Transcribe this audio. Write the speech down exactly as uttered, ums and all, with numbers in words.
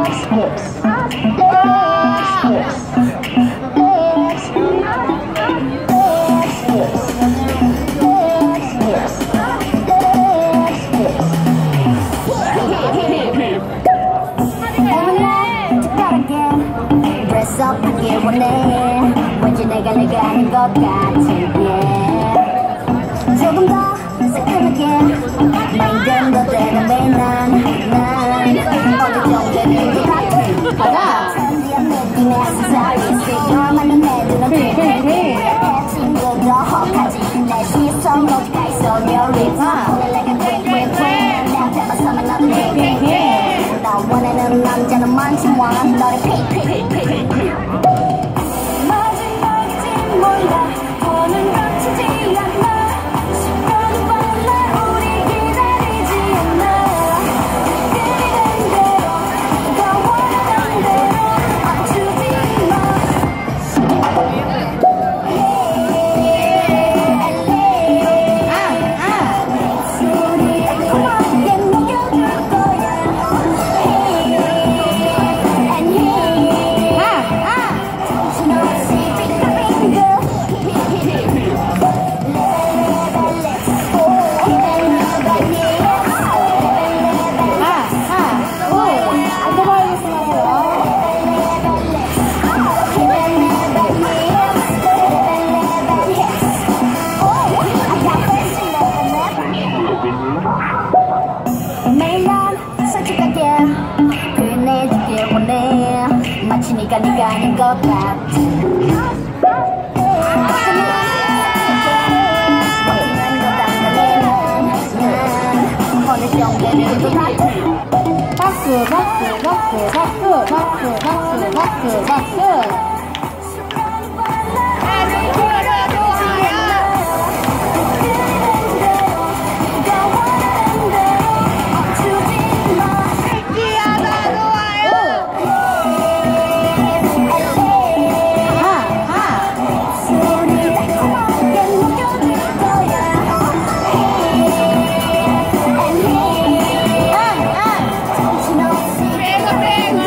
섭하길 원해 왠지 내가 내가 아닌 것 같은 게 조금 더 새까맣게 맹금 더 대담해 난난 어느 정도는 것 같은 가자 trendy한 느낌의 액세서리 시그널만은 내 눈은 친구도 혹하지 내 시선 어디가 있어 your lips 오늘 내가 drink drink drink 내 앞에 서면 너도 drink drink drink 나 원하는 남자는 많지만 너를 pick pick pick pick pick 마지막이지 몰라 더는 닥치지 않아 시간은 빨라 우리 기다리지 않아 그리는 대로 네가 원하는 대로 맞추지 마 소리 달콤하게 녹여줄 거야 And he 정신없이 빙글빙글 매일 난 솔직하게 표현해주길 원해 마치 네가 네가 아닌 것 같은 어느 정도는 것 같은 박수 박수 박수 박수 박수 박수 박수 박수 정신없이